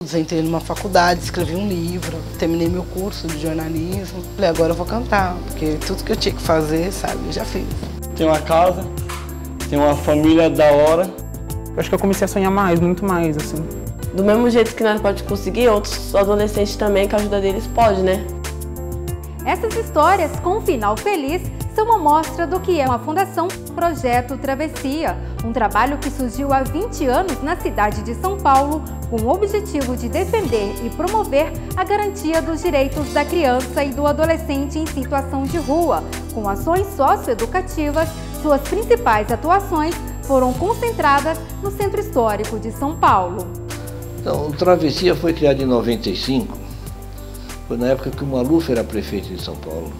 estudos, entrei numa faculdade, escrevi um livro, terminei meu curso de jornalismo. Falei, agora eu vou cantar, porque tudo que eu tinha que fazer, sabe, eu já fiz. Tenho uma casa, tenho uma família da hora. Eu acho que eu comecei a sonhar mais, muito mais, assim. Do mesmo jeito que nós podemos conseguir, outros adolescentes também, com a ajuda deles, pode, né? Essas histórias com um final feliz são uma mostra do que é uma Fundação Projeto Travessia, um trabalho que surgiu há 20 anos na cidade de São Paulo, com o objetivo de defender e promover a garantia dos direitos da criança e do adolescente em situação de rua. Com ações socioeducativas, suas principais atuações foram concentradas no Centro Histórico de São Paulo. Então, o Travessia foi criado em 95, foi na época que o Maluf era prefeito de São Paulo,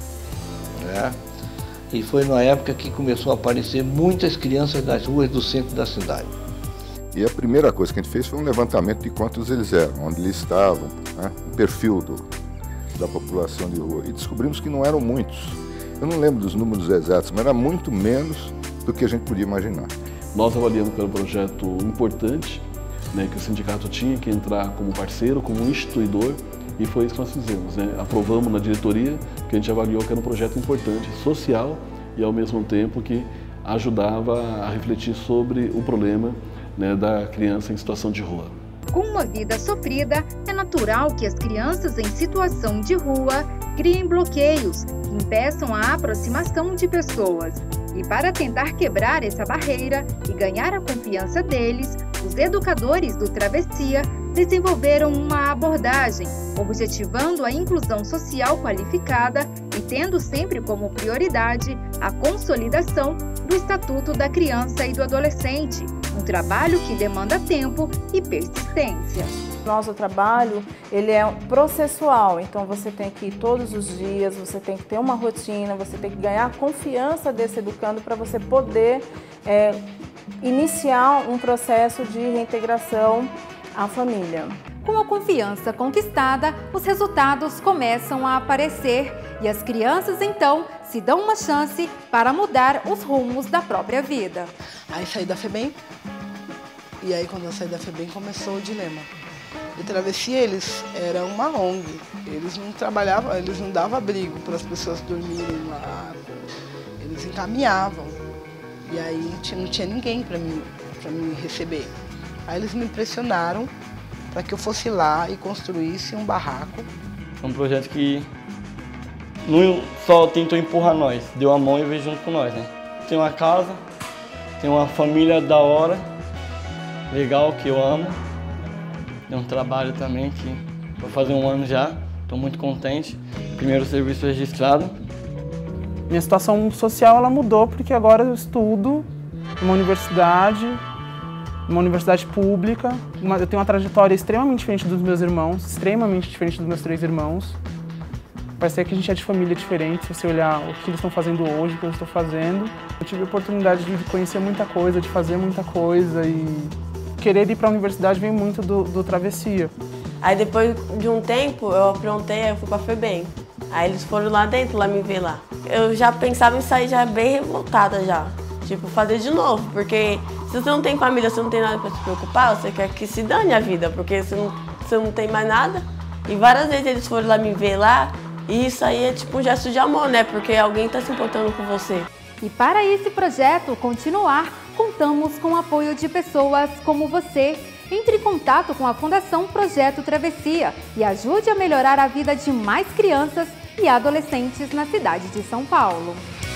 né? E foi na época que começou a aparecer muitas crianças das ruas do centro da cidade. E a primeira coisa que a gente fez foi um levantamento de quantos eles eram, onde eles estavam, né? O perfil da população de rua. E descobrimos que não eram muitos. Eu não lembro dos números exatos, mas era muito menos do que a gente podia imaginar. Nós avaliamos que era um projeto importante, né, que o sindicato tinha que entrar como parceiro, como instituidor, e foi isso que nós fizemos, né? Aprovamos na diretoria, que a gente avaliou que era um projeto importante, social, e ao mesmo tempo que ajudava a refletir sobre o problema, né, da criança em situação de rua. Com uma vida sofrida, é natural que as crianças em situação de rua criem bloqueios que impeçam a aproximação de pessoas. E para tentar quebrar essa barreira e ganhar a confiança deles, os educadores do Travessia desenvolveram uma abordagem, objetivando a inclusão social qualificada e tendo sempre como prioridade a consolidação do Estatuto da Criança e do Adolescente, um trabalho que demanda tempo e persistência. Nosso trabalho, ele é processual, então você tem que ir todos os dias, você tem que ter uma rotina, você tem que ganhar a confiança desse educando para você poder iniciar um processo de reintegração à família. Com a confiança conquistada, os resultados começam a aparecer e as crianças então se dão uma chance para mudar os rumos da própria vida. Aí saí da FEBEM, e aí quando eu saí da FEBEM começou o dilema. O Travessia, eles eram uma ONG, eles não trabalhavam, eles não davam abrigo para as pessoas dormirem lá, eles encaminhavam. E aí não tinha ninguém para me receber. Aí eles me pressionaram para que eu fosse lá e construísse um barraco. É um projeto que não só tentou empurrar nós, deu a mão e veio junto com nós, né? Tem uma casa, tem uma família da hora, legal, que eu amo. Tem um trabalho também que vou fazer 1 ano já, estou muito contente. Primeiro serviço registrado. Minha situação social ela mudou porque agora eu estudo numa universidade pública. Eu tenho uma trajetória extremamente diferente dos meus irmãos, extremamente diferente dos meus 3 irmãos. Parece que a gente é de família diferente, se você olhar o que eles estão fazendo hoje, o que eu estou fazendo. Eu tive a oportunidade de conhecer muita coisa, de fazer muita coisa e querer ir para a universidade vem muito do Travessia. Aí depois de um tempo eu aprontei, aí eu fui para a FEBEM. Aí eles foram lá dentro, lá me ver lá. Eu já pensava em sair já bem revoltada já. Tipo, fazer de novo, porque se você não tem família, você não tem nada para se preocupar, você quer que se dane a vida, porque você não tem mais nada. E várias vezes eles foram lá me ver lá, e isso aí é tipo um gesto de amor, né? Porque alguém tá se importando com você. E para esse projeto continuar, contamos com o apoio de pessoas como você. Entre em contato com a Fundação Projeto Travessia e ajude a melhorar a vida de mais crianças e adolescentes na cidade de São Paulo.